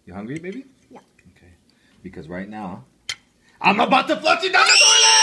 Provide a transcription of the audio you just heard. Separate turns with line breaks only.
You hungry, baby?
Yeah.
Okay. Because right now, I'm about to flush you down the toilet!